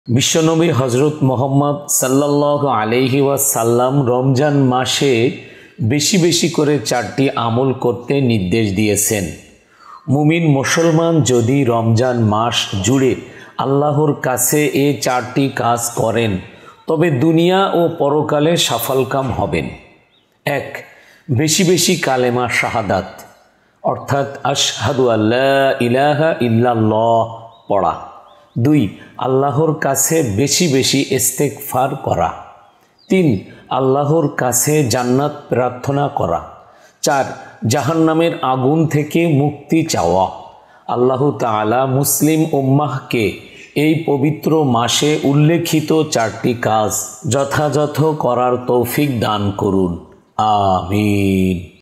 বিশ্বনবী হজরত মোহাম্মদ সাল্লাল্লাহু আলাইহি ওয়াসাল্লাম রমজান মাসে বেশি বেশি করে 4টি আমল করতে নির্দেশ দিয়েছেন। মুমিন মুসলমান যদি রমজান মাস জুড়ে আল্লাহর কাছে এই 4টি কাজ করেন তবে দুনিয়া ও পরকালে সফলকাম হবেন। 1. বেশি বেশি কালেমা শাহাদাত অর্থাৎ আশহাদু আল্লা ইলাহা ইল্লাল্লাহ পড়া। 2. আল্লাহর কাছে বেশি বেশি ইস্তেগফার করা। 3. আল্লাহর কাছে জান্নাত প্রার্থনা করা। 4. জাহান্নামের আগুন থেকে মুক্তি চাওয়া। আল্লাহ তাআলা মুসলিম উম্মাহকে এই পবিত্র মাসে উল্লেখিত 4টি কাজ যথাযথ করার তৌফিক দান করুন। আমিন।